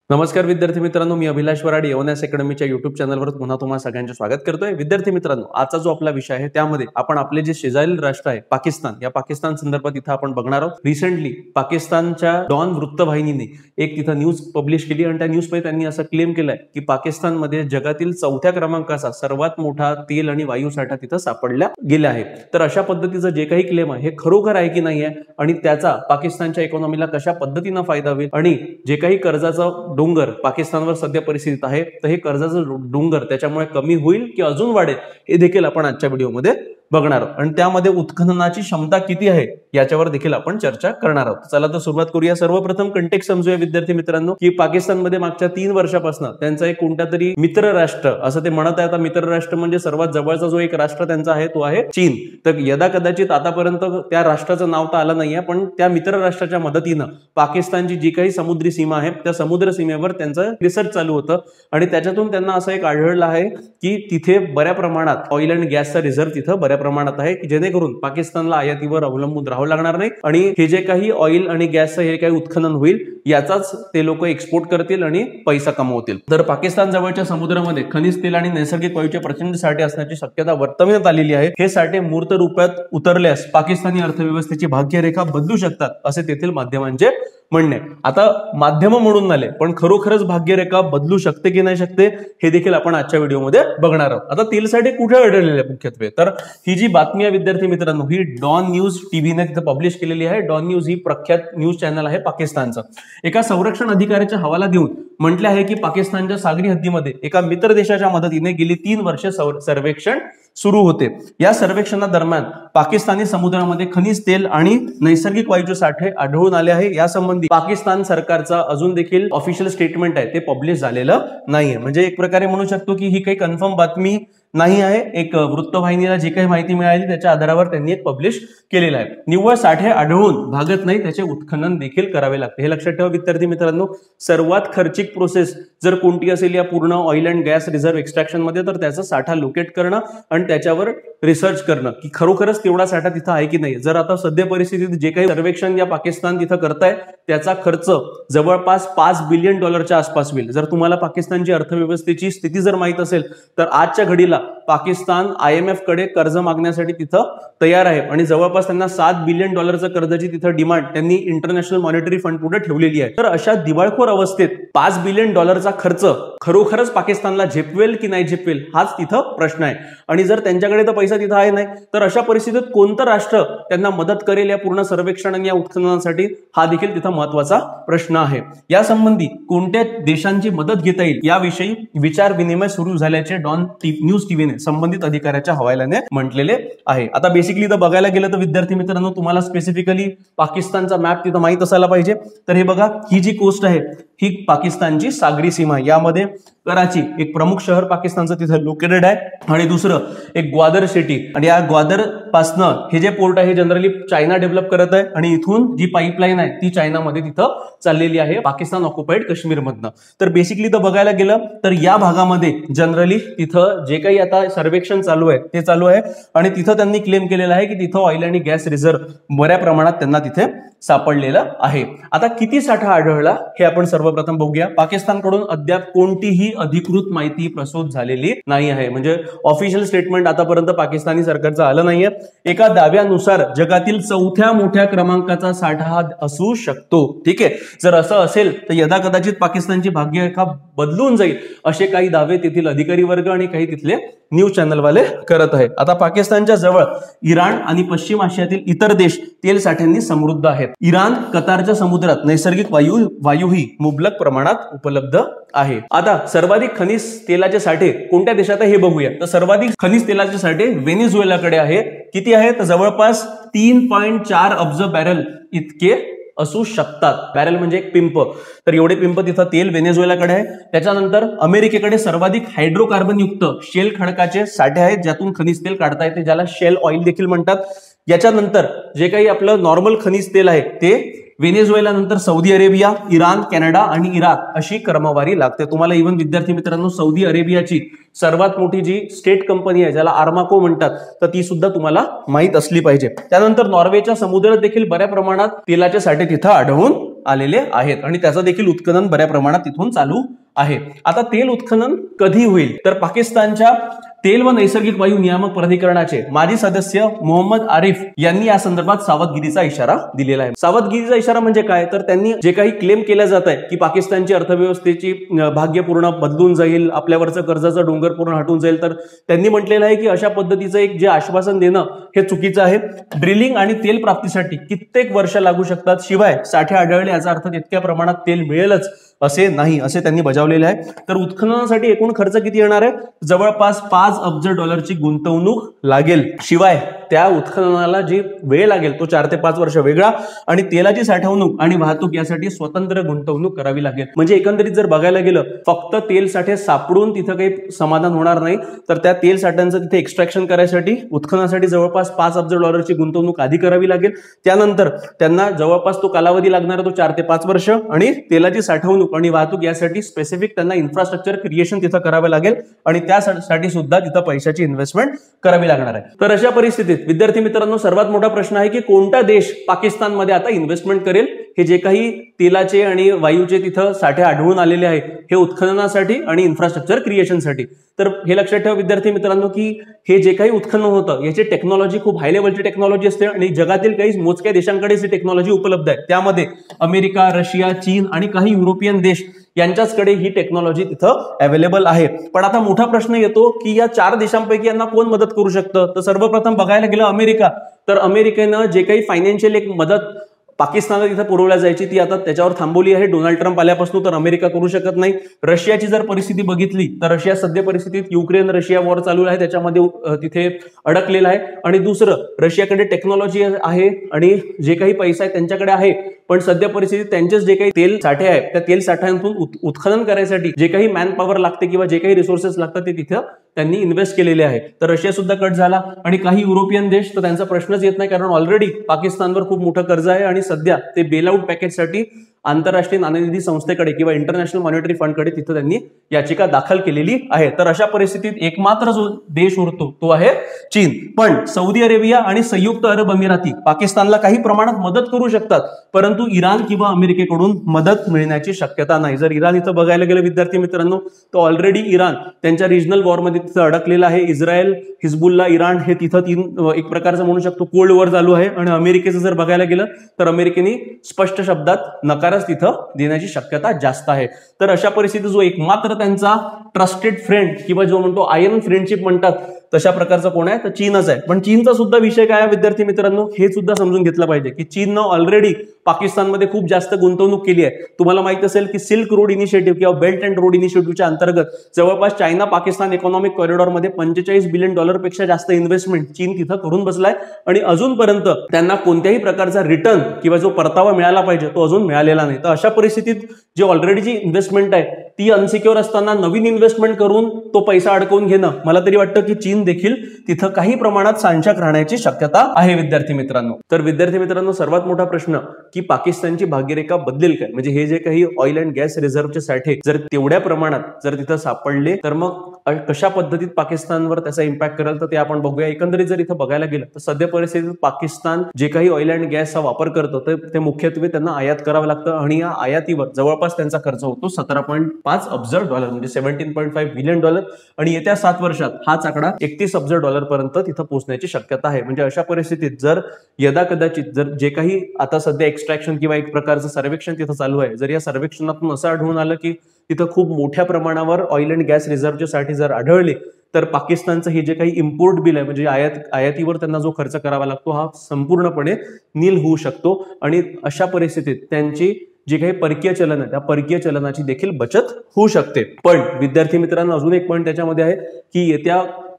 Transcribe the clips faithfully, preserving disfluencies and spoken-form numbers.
नमस्कार विद्यार्थी मित्रांनो, मी अभिलाष वराडे एवन्यास अकॅडमीच्या युट्यूब चॅनलवर पुन्हा तुम्हाला सगळ्यांचे स्वागत करतोय। विद्यार्थी मित्रांनो, आजचा जो आपला विषय आहे त्यामध्ये आपण आपले जे शेजारील राष्ट्र आहे पाकिस्तान, या पाकिस्तान संदर्भात इथं आपण बघणार आहोत। रिसेंटली पाकिस्तानच्या डॉन वृत्तवाहिनीने एक तिथं न्यूज पब्लिश केली आणि त्या न्यूज मध्ये त्यांनी असं क्लेम केलंय की पाकिस्तानमध्ये जगातील चौथ्या क्रमांकाचा सर्वात मोठा तेल आणि वायू साठा तिथं सापडला गेला आहे। तर अशा पद्धतीचं जे काही क्लेम आहे हे खरोखर आहे की नाही आहे आणि त्याचा पाकिस्तानच्या इकॉनॉमीला कशा पद्धतीने फायदा होईल आणि जे काही कर्जाचा डोंगर पाकिस्तानवर सध्या परिस्थितीत आहे तर हे कर्जाचं डोंगर त्याच्यामुळे कमी होईल की अजून वाढेल हे देखील आपण आजच्या व्हिडिओमध्ये बघणार आहोत आणि त्यामध्ये उत्खननाची क्षमता किती आहे याच्यावर देखील आपण चर्चा करणार आहोत। चला तर सुरुवात करूया। सर्वप्रथम कंटेक्स्ट समजूया विद्यार्थी मित्रांनो की पाकिस्तानमध्ये मागच्या तीन वर्षापासून त्यांचा एक कोणत्या तरी मित्र राष्ट्र असं ते म्हणत आहे। आता मित्र राष्ट्र म्हणजे सर्वात जवळचा जो एक राष्ट्र त्यांचा आहे तो आहे चीन। तर यदा कदाचित आतापर्यंत त्या राष्ट्राचं नाव तर आलं नाहीये, पण त्या मित्र राष्ट्राच्या मदतीनं पाकिस्तानची जी काही समुद्री सीमा आहे त्या समुद्र सीमेवर त्यांचं रिसर्च चालू होतं आणि त्याच्यातून त्यांना असं एक आढळलं आहे की तिथे बऱ्या प्रमाणात ऑइल अँड गॅसचा रिझर्व्ह तिथं बऱ्या प्रमाणात आहे की जेणेकरून पाकिस्तानला आयातीवर अवलंबून राहावं लागणार नाही आणि हे जे काही ऑइल आणि गॅसचं हे काही उत्खनन होईल याचाच ते लोक एक्सपोर्ट करतील आणि पैसा कमवतील। तर पाकिस्तान जवळच्या समुद्रामध्ये खनिज तेल आणि नैसर्गिक वायूचे प्रचंड साठे असण्याची शक्यता वर्तवण्यात आलेली आहे। हे साठे मूर्त रूपात उतरल्यास पाकिस्तानी अर्थव्यवस्थेची भाग्यरेखा बदलू शकतात असे तेथील माध्यमांचे म्हणणे। आता माध्यम म्हणून आले, पण खरोखरच भाग्यरेखा बदलू शकते की नाही शकते हे देखील आपण आजच्या व्हिडिओमध्ये बघणार आहोत। आता तेलसाठी कुठे आढळलेले आहे मुख्यत्वे, तर ही जी बातमी आहे विद्यार्थी मित्रांनो ही डॉन न्यूज टीव्हीने तिथे पब्लिश केलेली आहे। डॉन न्यूज ही प्रख्यात न्यूज चॅनल आहे पाकिस्तानचं। एका संरक्षण अधिकाऱ्याचा हवाला देऊन म्हटले आहे की पाकिस्तानच्या सागरी हद्दीमध्ये एका मित्र देशाच्या मदतीने गेली तीन वर्षे सर्वेक्षण सुरू होते। या सर्वेक्षणादरम्यान पाकिस्तानी समुद्रामध्ये खनिज तेल आणि नैसर्गिक वायूचे साठे आढळून आले आहे। या संबंधी पाकिस्तान सरकारचा अजून देखील ऑफिशियल स्टेटमेंट आहे ते पब्लिश झालेलं नाहीये। म्हणजे एक प्रकारे म्हणू शकतो की ही काही कन्फर्म बातमी नाही आहे, एक वृत्तवाहिनीला जी काही माहिती मिळाली त्याच्या आधारावर त्यांनी एक पब्लिश केलेला आहे। निव्वळ साठे आढळून भागत नाही, त्याचे उत्खनन देखील करावे लागते। हे लक्षात ठेवा विद्यार्थी मित्रांनो, सर्वात खर्चिक प्रोसेस जर कोणती असेल या पूर्ण oil and gas reserve extraction मध्ये तर त्याचा साठा लोकेट करणं आणि त्याच्यावर रिसर्च करणं की खरोखरच तेवढा साठा तिथं आहे की नाही। जर आता सध्या परिस्थितीत जे काही सर्वेक्षण या पाकिस्तान तिथं करताय त्याचा खर्च जवळपास पाच बिलियन डॉलरच्या आसपास होईल। जर तुम्हाला पाकिस्तानची अर्थव्यवस्थेची स्थिती जर माहित असेल तर आजच्या घडीला पाकिस्तान आय एम एफ कडे कर्ज मागण्यासाठी तिथं तयार आहे आणि जवळपास त्यांना सात बिलियन डॉलरचं कर्जाची तिथं डिमांड त्यांनी इंटरनॅशनल मॉनिटरी फंड पुढे ठेवलेली आहे। तर अशा दिवाळखोर अवस्थेत पाच बिलियन डॉलरचा खर्च खरोखरच पाकिस्तानला झेपवेल की नाही झेपवेल हाच तिथं प्रश्न आहे। आणि जर त्यांच्याकडे तर पैसा तिथं आहे नाही तर अशा परिस्थितीत कोणतं राष्ट्र त्यांना मदत करेल या पूर्ण सर्वेक्षण आणि या उत्खननासाठी हा देखील तिथं महत्वाचा प्रश्न आहे। या संबंधी कोणत्या देशांची मदत घेता येईल याविषयी विचार विनिमय सुरू झाल्याचे डॉन न्यूज टीव्हीने संबंधित अधिकाऱ्याच्या हवाल्याने म्हटलेले आहे। आता बेसिकली तर बघायला गेलं तर विद्यार्थी मित्रांनो तुम्हाला स्पेसिफिकली पाकिस्तानचा मॅप तिथं माहित असायला पाहिजे। तर हे बघा, ही जी कोस्ट आहे ही पाकिस्तानची सागरी सीमा, यामध्ये कराची एक प्रमुख शहर पाकिस्तानचं तिथे लोकेटेड आहे आणि दुसरं एक ग्वादर सिटी, आणि या ग्वादर पासनं हे जे पोर्ट आहे जनरली चायना डेव्हलप करत आहे आणि इथून जी पाईपलाईन आहे ती चायनामध्ये तिथं चाललेली आहे पाकिस्तान ऑक्युपाईड काश्मीर मधनं। तर बेसिकली तर बघायला गेलं तर या भागामध्ये जनरली तिथं जे काही आता सर्वेक्षण चालू आहे ते चालू आहे आणि तिथं त्यांनी क्लेम केलेलं आहे की तिथं ऑइल आणि गॅस रिझर्व्ह बऱ्या प्रमाणात त्यांना तिथे सापडलेलं आहे। आता किती साठा आढळला हे आपण सर्वप्रथम बघूया। पाकिस्तानकडून अद्याप कोणतीही अधिकृत माहिती प्रस्तुत झालेली नाही आहे, म्हणजे ऑफिशियल स्टेटमेंट आतापर्यंत पाकिस्तानी सरकारचं आलं नाहीये। एका दाव्यानुसार जगातील चौथ्या मोठ्या क्रमांकाचा साठा हा असू शकतो। ठीक आहे, जर असं असेल तर यदा कदाचित पाकिस्तानची भाग्यरेखा बदलून जाईल असे काही दावे तेथील अधिकारी वर्ग आणि काही तिथले न्यूज चॅनल वाले करत आहेत। आता पाकिस्तानच्या जवळ इराण आणि पश्चिम आशियातील इतर देश तेल साठ्यांनी समृद्ध आहेत। इराण कतारच्या समुद्रात नैसर्गिक वायू वायूही मुबलक प्रमाणात उपलब्ध आहे। आता सर्वाधिक खनिज तेलाचे साठे कोणत्या देशात आहे हे बघूया। तर सर्वाधिक खनिज तेलाचे साठे व्हेनेझुएलाकडे आहे। किती आहे तर जवळपास तीन पॉईंट चार अब्ज बॅरल इतके असू शकतात। बॅरल म्हणजे एक पिंप, तर एवढे पिंप तिथं तेल व्हेनेझुएलाकडे आहे। त्याच्यानंतर अमेरिकेकडे सर्वाधिक हायड्रोकार्बन युक्त शेल खडकाचे साठे आहेत ज्यातून खनिज तेल काढता येते, ज्याला शेल ऑइल देखील म्हणतात। याच्यानंतर जे काही आपलं नॉर्मल खनिज तेल आहे ते व्हेनेझुएला नंतर सौदी अरेबिया, इराण, कॅनडा आणि इराक अशी क्रमवारी लागते. तुम्हाला इव्हन विद्यार्थी मित्रांनो साऊदी अरेबियाची सर्वात मोठी जी स्टेट कंपनी आहे ज्याला आर्माको म्हणतात तर ती सुद्धा तुम्हाला माहित असली पाहिजे. त्यानंतर नॉर्वेच्या समुद्रात देखील बऱ्या प्रमाणात तेलाचे साठे तिथं आढळून आलेले आहेत आणि त्याचं देखील उत्खनन बऱ्या प्रमाणात तिथून चालू आहे. आता तेल उत्खनन कधी होईल तर पाकिस्तानच्या तेल व नैसर्गिक वायू नियामक प्राधिकरणाचे माजी सदस्य मोहम्मद आरिफ यांनी या संदर्भात सावधगिरीचा इशारा दिलेला आहे. सावधगिरीचा इशारा म्हणजे काय तर त्यांनी जे काही क्लेम केलं जात आहे की पाकिस्तानची अर्थव्यवस्थेची भाग्य पूर्ण बदलून जाईल, आपल्यावरचं कर्जाचं डोंगर पूर्ण हटून जाईल, तर त्यांनी म्हटलेलं आहे की अशा पद्धतीचं एक जे आश्वासन देणं हे चुकीचं आहे. ड्रिलिंग आणि तेल प्राप्तीसाठी कित्येक वर्ष लागू शकतात, शिवाय साठे आढळले याचा अर्थ तितक्या प्रमाणात तेल मिळेलच असे नाही असे त्यांनी बजावलेले आहे. तर उत्खननासाठी एकूण खर्च किती येणार आहे? जवळपास पाच अब्ज डॉलरची गुंतवणूक लागेल. शिवाय त्या उत्खननाला जी वेळ लागेल तो चार ते पाच वर्ष वेगळा आणि तेलाची साठवणूक आणि वाहतूक यासाठी स्वतंत्र गुंतवणूक करावी लागेल. म्हणजे एकंदरीत जर बघायला गेलं फक्त तेल साठे सापडून तिथं काही समाधान होणार नाही, तर त्या तेल साठ्यांचं तिथे एक्स्ट्रॅक्शन करायसाठी उत्खननासाठी जवळपास पाच अब्ज डॉलरची गुंतवणूक आधी करावी लागेल. त्यानंतर त्यांना जवळपास तो कालावधी लागणार तो चार ते पाच वर्ष आणि तेलाची साठवणूक आणि वाहतूक यासाठी स्पेसिफिक त्यांना इन्फ्रास्ट्रक्चर क्रिएशन तिथं करावं लागेल आणि त्यासाठी सुद्धा तिथं पैशाची इन्व्हेस्टमेंट करावी लागणार आहे. तर अशा परिस्थितीत विद्यार्थी मित्रांनो सर्वात मोठा प्रश्न आहे की कोणता देश पाकिस्तानमध्ये आता इन्व्हेस्टमेंट करेल हे जे काही तेलाचे आणि वायूचे तिथं साठे आढळून आलेले आहे हे उत्खननासाठी आणि इन्फ्रास्ट्रक्चर क्रिएशनसाठी. तर हे लक्षात ठेवा विद्यार्थी मित्रांनो की हे जे काही उत्खनन होतं याची टेक्नॉलॉजी खूप हाय लेवलची टेक्नॉलॉजी असते आणि जगातील काही मोजक्या देशांकडेच ही टेक्नॉलॉजी उपलब्ध आहे. त्यामध्ये अमेरिका, रशिया, चीन आणि काही युरोपियन देश यांच्याचकडे ही टेक्नॉलॉजी तिथं अवेलेबल आहे. पण आता मोठा प्रश्न येतो की या चार देशांपैकी यांना कोण मदत करू शकतं? तर सर्वप्रथम बघायला गेलं अमेरिका, तर अमेरिकेनं जे काही फायनान्शियल एक मदत पाकिस्तानला तिथे पुरवल्या जायची ती आता त्याच्यावर थांबवली आहे डोनाल्ड ट्रम्प आल्यापासून, तर अमेरिका करू शकत नाही. रशियाची जर परिस्थिती बघितली तर रशिया सध्या परिस्थितीत युक्रेन रशिया वॉर चालू आहे त्याच्यामध्ये तिथे अडकलेला आहे. आणि दुसरं रशियाकडे टेक्नॉलॉजी आहे आणि जे काही पैसा आहे त्यांच्याकडे आहे, पण सध्या परिस्थितीत त्यांचेच जे काही तेल साठे आहेत त्या तेल साठ्यांतून उत्खनन करायसाठी जे काही मॅन पॉवर लागते किंवा जे काही रिसोर्सेस लागतात ते तिथं त्यांनी इन्व्हेस्ट केलेले आहे. तर रशिया सुद्धा कट झाला आणि काही युरोपियन देश तर त्यांचा प्रश्नच येत नाही कारण ऑलरेडी पाकिस्तानवर खूप मोठं कर्ज आहे आणि सध्या ते बेल आउट पॅकेजसाठी आंतरराष्ट्रीय नाणेनिधी संस्थेकडे किंवा इंटरनॅशनल मॉनिटरी फंडकडे तिथं त्यांनी याचिका दाखल केलेली आहे. तर अशा परिस्थितीत एकमात्र जो देश उरतो तो आहे चीन. पण सौदी अरेबिया आणि संयुक्त अरब अमिराती पाकिस्तानला काही प्रमाणात मदत करू शकतात, परंतु इराण किंवा अमेरिकेकडून मदत मिळण्याची शक्यता नाही. जर इराण इथं बघायला गेलं विद्यार्थी मित्रांनो तर ऑलरेडी इराण त्यांच्या रिजनल वॉरमध्ये तिथं अडकलेला आहे. इस्रायल, हिजबुल्ला, इराण हे तिथं तीन एक प्रकारचं म्हणू शकतो कोल्ड वॉर चालू आहे. आणि अमेरिकेचं जर बघायला गेलं तर अमेरिकेने स्पष्ट शब्दात नकार तिथं देण्याची शक्यता जास्त आहे. तर अशा परिस्थितीत जो एकमात्र त्यांचा ट्रस्टेड फ्रेंड किंवा जो म्हणतो आयर्न फ्रेंडशिप म्हणतात तशा प्रकारचा कोण आहे तर चीनच आहे. पण चीनचा सुद्धा विषय काय आहे विद्यार्थी मित्रांनो हे सुद्धा समजून घेतलं पाहिजे की चीननं ऑलरेडी पाकिस्तानमध्ये खूप जास्त गुंतवणूक केली आहे. तुम्हाला माहित असेल की सिल्क रोड इनिशिएटिव्ह किंवा बेल्ट अँड रोड इनिशिएटिव्हच्या अंतर्गत जवळपास चायना पाकिस्तान इकॉनॉमिक कॉरिडॉरमध्ये पंचेचाळीस बिलियन डॉलर पेक्षा जास्त इन्व्हेस्टमेंट चीन तिथं करून बसलाय आणि अजूनपर्यंत त्यांना कोणत्याही प्रकारचा रिटर्न किंवा जो परतावा मिळाला पाहिजे तो अजून मिळालेला नाही. तर अशा परिस्थितीत जे ऑलरेडी जी इन्व्हेस्टमेंट आहे ती अनसिक्युअर असताना नवीन इन्व्हेस्टमेंट करून तो पैसा अडकवून घेणं मला तरी वाटतं की चीन देखील तिथं काही प्रमाणात सांशक राहण्याची शक्यता आहे विद्यार्थी मित्रांनो. तर विद्यार्थी मित्रांनो सर्वात मोठा प्रश्न की पाकिस्तानची भाग्यरेखा बदलेल काय? म्हणजे हे जे काही ऑइल अँड गॅस रिझर्व्हचे साठे जर तेवढ्या प्रमाणात जर तिथं सापडले तर मग कशा पद्धतीत पाकिस्तानवर त्याचा इम्पॅक्ट करेल तर ते आपण बघूया. एकंदरीत जर इथं बघायला गेलं तर सध्या परिस्थितीत पाकिस्तान जे काही ऑइल अँड गॅसचा वापर करतो तर ते मुख्यत्वे त्यांना आयात करावं लागतं आणि या आयातीवर जवळपास त्यांचा खर्च होतो सतरा पॉईंट पाच अब्ज डॉलर म्हणजे seventeen point five billion dollar आणि येत्या सात वर्षात हाच आकडा एकतीस अब्ज डॉलर पर्यंत तिथं पोहोचण्याची शक्यता आहे. म्हणजे अशा परिस्थितीत जर यदा कदाचित जर जे काही आता सध्या एक्स्ट्रॅक्शन किंवा एक प्रकारचं सर्वेक्षण तिथं चालू आहे जर या सर्वेक्षणातून असं आढळून आलं की तिथं खूप मोठ्या प्रमाणावर ऑइल अँड गॅस रिझर्व्हचे साठी जर आढळले तर पाकिस्तानचं हे जे काही इम्पोर्ट बिल आहे म्हणजे आयात आयातीवर त्यांना जो खर्च करावा लागतो हा संपूर्णपणे नील होऊ शकतो आणि अशा परिस्थितीत त्यांची जे काही परकीय चलन आहे त्या परकीय चलनाची देखील बचत होऊ शकते. पण विद्यार्थी मित्रांनो अजून एक पॉईंट त्याच्यामध्ये आहे की येत्या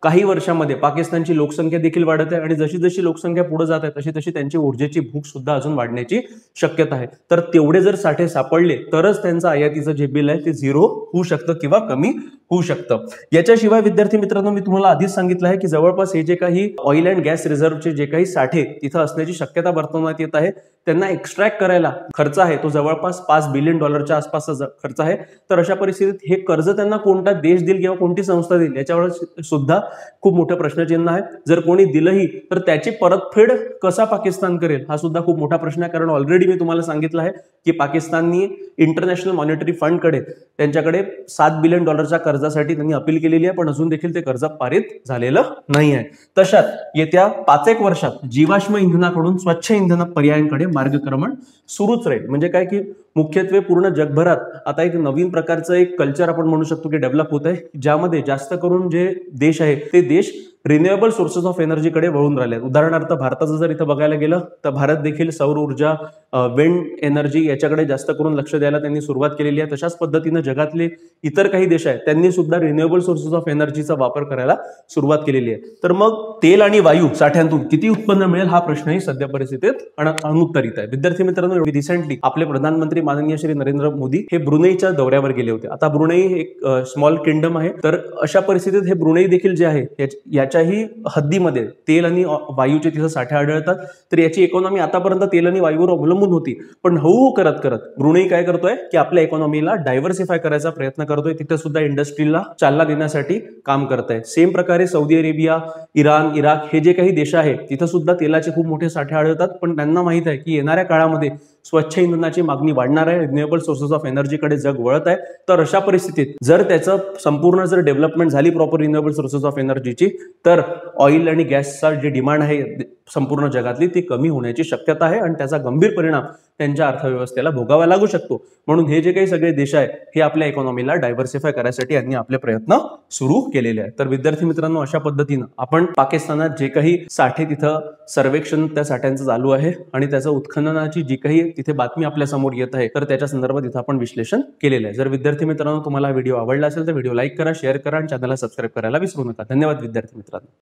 काही वर्षांमध्ये पाकिस्तानची लोकसंख्या देखील वाढत आहे आणि जशी जशी लोकसंख्या पुढे जात आहे तशी तशी त्यांची ऊर्जेची भूक सुद्धा अजून वाढण्याची शक्यता आहे. तर तेवढे जर साठे सापडले तरच त्यांचं आयातीचं जे बिल आहे ते झिरो होऊ शकतं किंवा कमी होऊ शकतं. याच्याशिवाय विद्यार्थी मित्रांनो, मी तुम्हाला आधीच सांगितलं आहे की जवळपास हे जे काही ऑइल अँड गॅस रिझर्व्हचे जे काही साठे तिथं असण्याची शक्यता वर्तवण्यात येत आहे, त्यांना एक्स्ट्रॅक्ट करायला खर्च आहे तो जवळपास पाच बिलियन डॉलरच्या आसपासचा खर्च आहे. तर अशा परिस्थितीत हे कर्ज त्यांना कोणता देश देईल किंवा कोणती संस्था देईल याच्यावर सुद्धा खूप मोठं प्रश्नचिन्ह आहे. जर कोणी दिलंही तर त्याची परतफेड कसा पाकिस्तान करेल हा सुद्धा खूप मोठा प्रश्न आहे. कारण ऑलरेडी मी तुम्हाला सांगितलं आहे की पाकिस्ताननी इंटरनॅशनल मॉनिटरी फंड कडे त्यांच्याकडे सात बिलियन डॉलरच्या कर्जासाठी त्यांनी अपील केलेली आहे, पण अजून देखील ते कर्ज पारित झालेलं नाही आहे. तशात येत्या पाच एक वर्षात जीवाश्म इंधनाकडून स्वच्छ इंधन पर्यायांकडे मार्गक्रमण सुरूच राहील. म्हणजे काय की मुख्यत्वे पूर्ण जगभरात आता एक नवीन प्रकारचं एक कल्चर आपण म्हणू शकतो की डेव्हलप होत आहे, ज्यामध्ये जास्त करून जे देश आहेत ते देश रिन्युएबल सोर्सेस ऑफ एनर्जीकडे वळून राहिले. उदाहरणार्थ भारताचं जर इथं बघायला गेलं तर भारत देखील सौर ऊर्जा, विंड एनर्जी याच्याकडे जास्त करून लक्ष द्यायला त्यांनी सुरुवात केलेली आहे. तशाच पद्धतीनं जगातले इतर काही देश आहेत त्यांनी सुद्धा रिन्युएबल सोर्सेस ऑफ एनर्जीचा वापर करायला सुरुवात केलेली आहे. तर मग तेल आणि वायू साठ्यांतून किती उत्पन्न मिळेल हा प्रश्नही सध्या परिस्थितीत अनुत्तरित आहे. विद्यार्थी मित्रांनो, रिसेंटली आपले प्रधानमंत्री माननीय श्री नरेंद्र मोदी हे ब्रुनेईच्या दौऱ्यावर गेले होते. आता ब्रुनेई एक स्मॉल किंगडम आहे, तर अशा परिस्थितीत हे ब्रुनेई देखील जे आहे याच्याही हद्दीमध्ये तेल आणि वायूचे तिथं साठे आढळतात. तर याची इकॉनॉमी आतापर्यंत तेल आणि वायूवर अवलंबून होती, पण हळूहळू करत करत ब्रुनेई काय करतोय की आपल्या इकॉनॉमीला डायव्हर्सिफाय करायचा प्रयत्न करतोय. तिथे सुद्धा इंडस्ट्रीला चालना देण्यासाठी काम करत आहे. सेम प्रकारे सौदी अरेबिया, इराण, इराक हे जे काही देश आहेत तिथं सुद्धा तेलाचे खूप मोठे साठे आढळतात, पण त्यांना माहित आहे की येणाऱ्या काळामध्ये स्वच्छ इंधनाची मागणी वाढणार आहे, रिन्युएबल सोर्सेस ऑफ एनर्जीकडे जग वळत आहे. तर अशा परिस्थितीत जर त्याचं संपूर्ण जर डेव्हलपमेंट झाली प्रॉपर रिन्युएबल सोर्सेस ऑफ एनर्जीची, तर ऑइल आणि गॅसचा जे डिमांड आहे संपूर्ण जगातली ती कमी होण्याची शक्यता आहे आणि त्याचा गंभीर परिणाम त्यांच्या अर्थव्यवस्थेला भोगावा लागू शकतो. म्हणून हे जे काही सगळे देश आहेत हे आपल्या इकॉनॉमीला डायव्हर्सिफाय करायसाठी यांनी आपले प्रयत्न सुरू केलेले आहेत. तर विद्यार्थी मित्रांनो, अशा पद्धतीनं आपण पाकिस्तानात जे काही साठे तिथं सर्वेक्षण त्या साठ्यांचं चालू आहे आणि त्याचं उत्खननाची जी काही तिथे बातमी आपल्या समोर येत आहे तर त्याच्या संदर्भात इथं आपण विश्लेषण केलेलं आहे. जर विद्यार्थी मित्रांनो तुम्हाला व्हिडिओ आवडला असेल तर व्हिडिओ लाईक करा, शेअर करा आणि चॅनलला सबस्क्राईब करायला विसरू नका. धन्यवाद विद्यार्थी मित्रांनो.